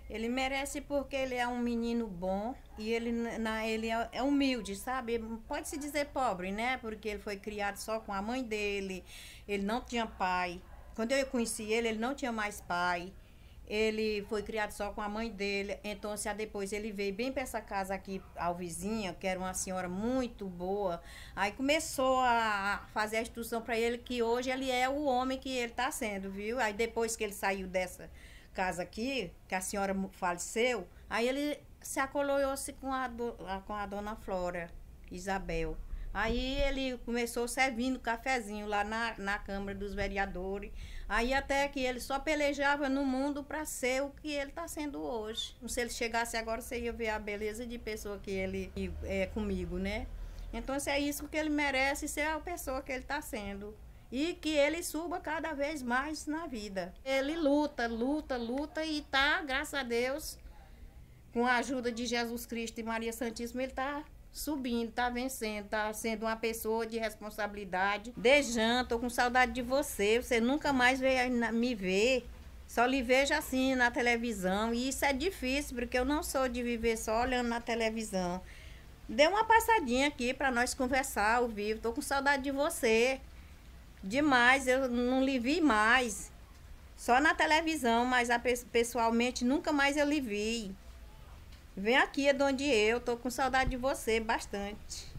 Ele merece porque ele é um menino bom e ele é humilde, sabe? Pode-se dizer pobre, né? Porque ele foi criado só com a mãe dele, ele não tinha pai. Quando eu conheci ele, ele não tinha mais pai. Ele foi criado só com a mãe dele. Então, se depois ele veio bem para essa casa aqui, ao vizinho, que era uma senhora muito boa. Aí começou a fazer a instrução para ele que hoje ele é o homem que ele está sendo, viu? Aí depois que ele saiu dessa casa aqui, que a senhora faleceu, aí ele se acoloiou-se com a dona Flora, Isabel. Aí ele começou servindo cafezinho lá na Câmara dos Vereadores. Aí até que ele só pelejava no mundo para ser o que ele está sendo hoje. Se ele chegasse agora, você ia ver a beleza de pessoa que ele é comigo, né? Então, é isso que ele merece, ser a pessoa que ele está sendo. E que ele suba cada vez mais na vida. Ele luta, luta, luta e tá, graças a Deus, com a ajuda de Jesus Cristo e Maria Santíssima, ele tá subindo, tá vencendo, tá sendo uma pessoa de responsabilidade. Dejan, tô com saudade de você. Você nunca mais veio me ver. Só lhe vejo assim na televisão. E isso é difícil, porque eu não sou de viver só olhando na televisão. Dê uma passadinha aqui para nós conversar ao vivo. Tô com saudade de você. Demais, eu não lhe vi mais. Só na televisão, mas pessoalmente nunca mais eu lhe vi. Vem aqui, é de onde eu tô com saudade de você bastante.